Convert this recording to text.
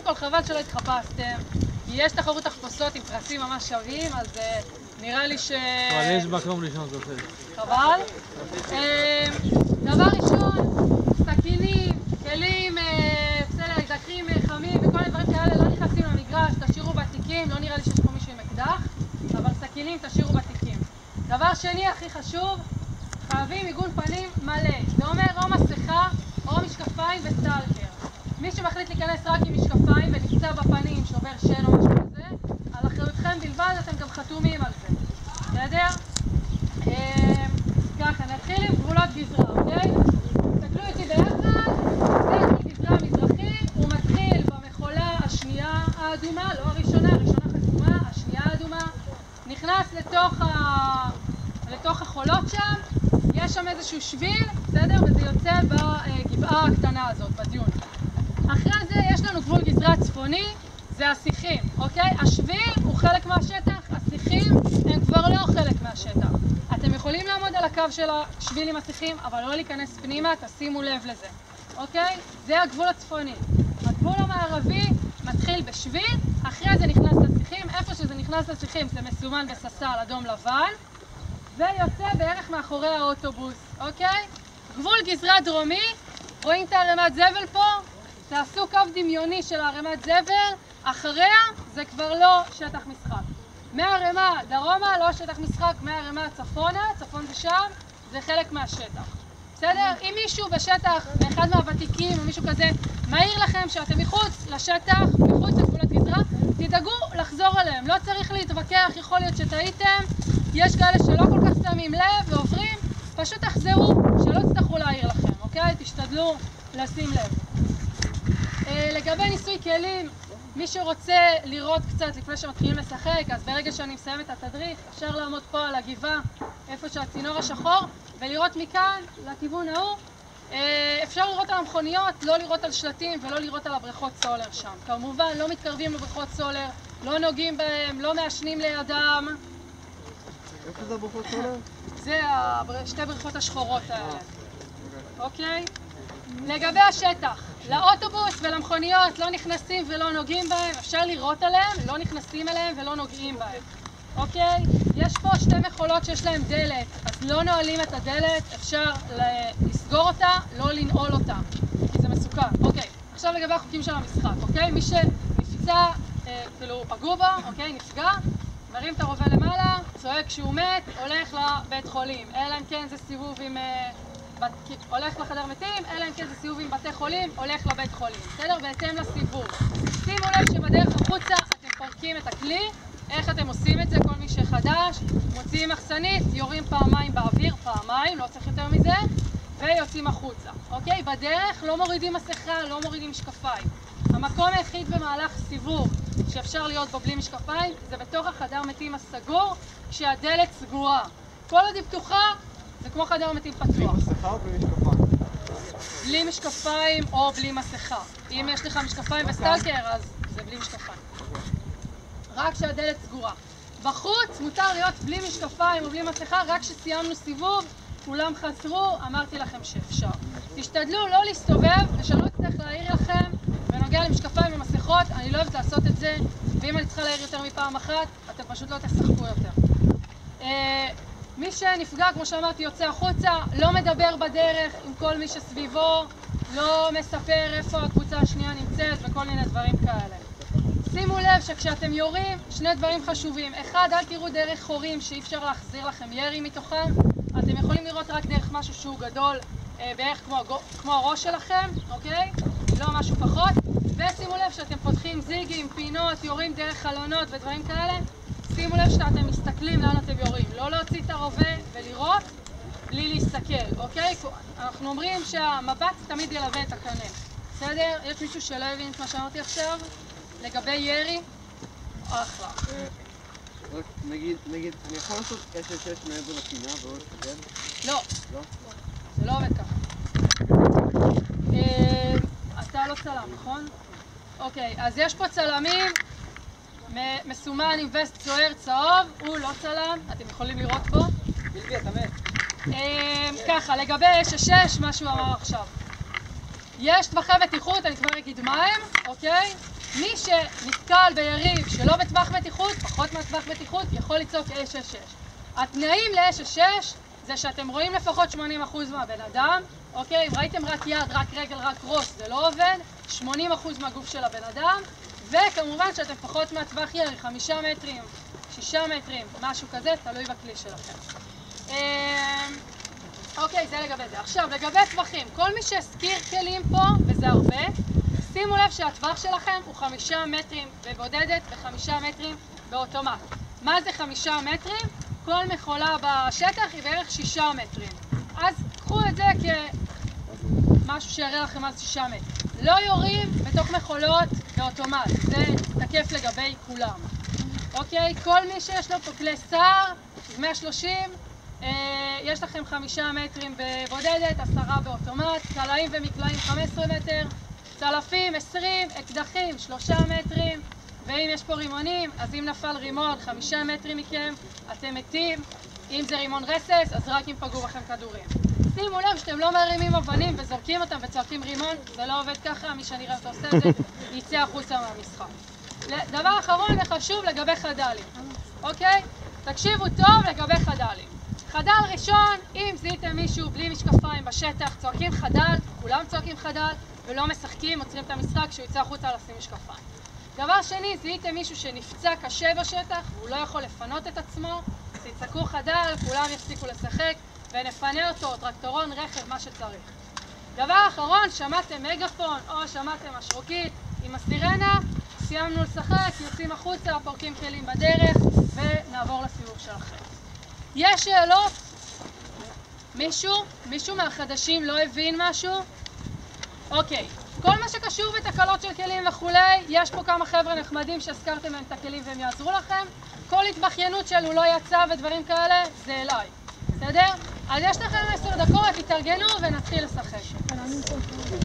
כל חבל שלא התחפשתם, כי יש תחרות תחפושות עם פרסים ממש שווים, אז נראה לי ש... אבל יש מקום לישון זוכר. חבל. דבר ראשון, סכינים, כלים, דקרים חמים וכל מיני דברים כאלה לא נכנסים למגרש, תשאירו בתיקים, לא נראה לי שיש פה מישהו עם אקדח, אבל סכינים תשאירו בתיקים. דבר שני הכי חשוב, חייבים מיגון פנים מלא. זה אומר או מסכה או משקפיים וסטלקר. מי שמחליט להיכנס רק עם משקפיים ונפצע בפנים, שובר שן או משהו כזה, על אחריותכם בלבד, אתם גם חתומים על זה. בסדר? ככה, נתחיל עם גבולות גזרה, אוקיי? תסתכלו איתי ביחד, זה גבול גזרה מזרחי, הוא מתחיל במחולה השנייה האדומה, לא הראשונה, הראשונה חתומה, השנייה האדומה, נכנס לתוך החולות שם, יש שם איזשהו שביל, בסדר? וזה יוצא בגבעה הקטנה הזאת, בדיון. אחרי זה יש לנו גבול גזרה צפוני, זה השיחים, אוקיי? השביל הוא חלק מהשטח, השיחים הם כבר לא חלק מהשטח. אתם יכולים לעמוד על הקו של השביל עם השיחים, אבל לא להיכנס פנימה, תשימו לב לזה, אוקיי? זה הגבול הצפוני. הגבול המערבי מתחיל בשביל, אחרי זה נכנס לשיחים, איפה שזה נכנס לשיחים זה מסומן בססל אדום לבן, ויוצא בערך מאחורי האוטובוס, אוקיי? גבול גזרה דרומי, רואים את הערימת זבל פה? תעשו קו דמיוני של הערימת זבל, אחריה זה כבר לא שטח משחק. מהערימה דרומה לא שטח משחק, מהערימה צפונה, צפון זה שם, זה חלק מהשטח. בסדר? אם מישהו בשטח, באחד מהוותיקים או מישהו כזה, מעיר לכם שאתם מחוץ לשטח, מחוץ לגבולות גזרה, תדאגו לחזור אליהם. לא צריך להתווכח, יכול להיות שטעיתם, יש כאלה שלא כל כך שמים לב ועוברים, פשוט תחזרו, שלא תצטרכו להעיר לכם, אוקיי? תשתדלו לשים לב. לגבי ניסוי כלים, מי שרוצה לראות קצת לפני שמתחילים לשחק, אז ברגע שאני מסיים את התדריך, אפשר לעמוד פה על הגבעה, איפה שהצינור השחור, ולראות מכאן לכיוון ההוא. אפשר לראות על המכוניות, לא לראות על שלטים ולא לראות על הבריכות סולר שם. כמובן, לא מתקרבים לבריכות סולר, לא נוגעים בהם, לא מעשנים לידם. איפה זה הבריכות סולר? זה שתי בריכות השחורות האלה. אוקיי? לגבי השטח, לאוטובוס ולמכוניות לא נכנסים ולא נוגעים בהם, אפשר לראות עליהם, לא נכנסים אליהם ולא נוגעים בהם. אוקיי? יש פה שתי מכולות שיש להם דלת, אז לא נועלים את הדלת, אפשר לסגור אותה, לא לנעול אותה, כי זה מסוכן. אוקיי, עכשיו לגבי החוקים של המשחק, אוקיי? מי שנפצע, כאילו פגעו בו, אוקיי, נפגע, מרים את הרובה למעלה, צועק כשהוא מת, הולך לבית חולים. אלא אם כן זה סיבוב עם... הולך לחדר מתים, אלא אם כן זה סיבוב עם בתי חולים, הולך לבית חולים. בסדר? בהתאם לסיבוב. שימו לב שבדרך החוצה אתם פורקים את הכלי. איך אתם עושים את זה? כל מי שחדש, מוציאים מחסנית, יורים פעמיים באוויר, פעמיים, לא צריך יותר מזה, ויוצאים החוצה. אוקיי? בדרך לא מורידים מסכה, לא מורידים משקפיים. המקום היחיד במהלך סיבוב שאפשר להיות בו בלי משקפיים, זה בתוך החדר מתים הסגור, כשהדלת סגורה. כל עוד היא פתוחה, זה כמו חדר מתים פתוח. בלי מסכה או בלי משקפיים? בלי משקפיים או בלי מסכה. אם יש לך משקפיים וסטלקר, אז זה בלי משקפיים. רק כשהדלת סגורה. בחוץ מותר להיות בלי משקפיים או בלי מסכה, רק כשסיימנו סיבוב, כולם חזרו, אמרתי לכם שאפשר. תשתדלו לא להסתובב ושלא אצטרך להעיר לכם בנוגע למשקפיים ומסכות, אני לא אוהבת לעשות את זה, ואם אני צריכה להעיר יותר מפעם אחת, אתם פשוט לא תשחקו יותר. מי שנפגע, כמו שאמרתי, יוצא החוצה, לא מדבר בדרך עם כל מי שסביבו, לא מספר איפה הקבוצה השנייה נמצאת וכל מיני דברים כאלה. שימו לב שכשאתם יורים, שני דברים חשובים. אחד, אל תראו דרך חורים שאי אפשר להחזיר לכם ירי מתוכם. אתם יכולים לראות רק דרך משהו שהוא גדול, בערך כמו הראש שלכם, אוקיי? לא משהו פחות. ושימו לב שאתם פותחים זיגים, פינות, יורים דרך חלונות ודברים כאלה. שימו לב שאתם מסתכלים לאן אתם יורים. לא להוציא את הרובה ולירות בלי להסתכל, אוקיי? אנחנו אומרים שהמבט תמיד ילווה את הקנה. בסדר? יש מישהו שלא הבין את מה שאמרתי עכשיו? לגבי ירי? אחלה. רק נגיד, אני יכול לעשות 10-6 מעבר לפינה ועוד תקבל? לא. לא? זה לא עובד ככה. אתה לא צלם, נכון? אוקיי, אז יש פה צלמים מסומן עם וסט זוהר צהוב, הוא לא צלם, אתם יכולים לראות פה. בלבי, אתה מת. ככה, לגבי 6-6, מה שהוא אמר עכשיו. יש טווחי בטיחות, אני כבר אגיד מה הם, אוקיי? מי שנתקל ביריב שלא בטווח בטיחות, פחות מהטווח בטיחות, יכול לצעוק אש אש אש. התנאים לאש אש אש זה שאתם רואים לפחות 80% מהבן אדם, אוקיי? אם ראיתם רק יד, רק רגל, רק ראש, זה לא עובד, 80% מהגוף של הבן אדם, וכמובן שאתם פחות מהטווח ירי, 5 מטרים, 6 מטרים, משהו כזה, תלוי בכלי שלכם. אוקיי, זה לגבי זה. עכשיו, לגבי טווחים, כל מי שהזכיר כלים פה, וזה הרבה, שימו לב שהטווח שלכם הוא 5 מטרים בבודדת ו5 מטרים באוטומט. מה זה 5 מטרים? כל מכולה בשטח היא בערך 6 מטרים. אז קחו את זה כמשהו שיראה לכם על 6 מטרים. לא יורים בתוך מכולות באוטומט, זה תקף לגבי כולם. אוקיי, כל מי שיש לו פה כלי סער, 130, יש לכם 5 מטרים בבודדת, 10 באוטומט, קלעים ומקלעים 15 מטר, צלפים 20, אקדחים 3 מטרים, ואם יש פה רימונים, אז אם נפל רימון 5 מטרים מכם, אתם מתים. אם זה רימון רסס, אז רק אם פגעו בכם כדורים. שימו לב שאתם לא מרימים אבנים וזורקים אותם וצועקים רימון, זה לא עובד ככה, מי שנראה אותו עושה את זה, יצא החוצה מהמשחק. דבר אחרון וחשוב לגבי חדלים, אוקיי? תקשיבו טוב לגבי חדלים. חדל ראשון, אם זיהיתם מישהו בלי משקפיים בשטח, צועקים חדל, כולם צועקים חדל, ולא משחקים, עוצרים את המשחק כשהוא יצא החוצה לשים משקפיים. דבר שני, זיהיתם מישהו שנפצע קשה בשטח, והוא לא יכול לפנות את עצמו, תצעקו חדל, כולם יפסיקו לשחק, ונפנה אותו, טרקטורון, רכב, מה שצריך. דבר אחרון, שמעתם מגפון או שמעתם משרוקית עם הסירנה, סיימנו לשחק, יוצאים החוצה, פורקים כלים בדרך, ונעבור לסיבוב שלכם. יש שאלות? מישהו מהחדשים לא הבין משהו? אוקיי, כל מה שקשור בתקלות של כלים וכולי, יש פה כמה חבר'ה נחמדים שהזכרתם להם את הכלים והם יעזרו לכם. כל התבחיינות שלו לא יצא ודברים כאלה, זה אליי. בסדר? אז יש לכם 10 דקות, תתארגנו ונתחיל לשחק.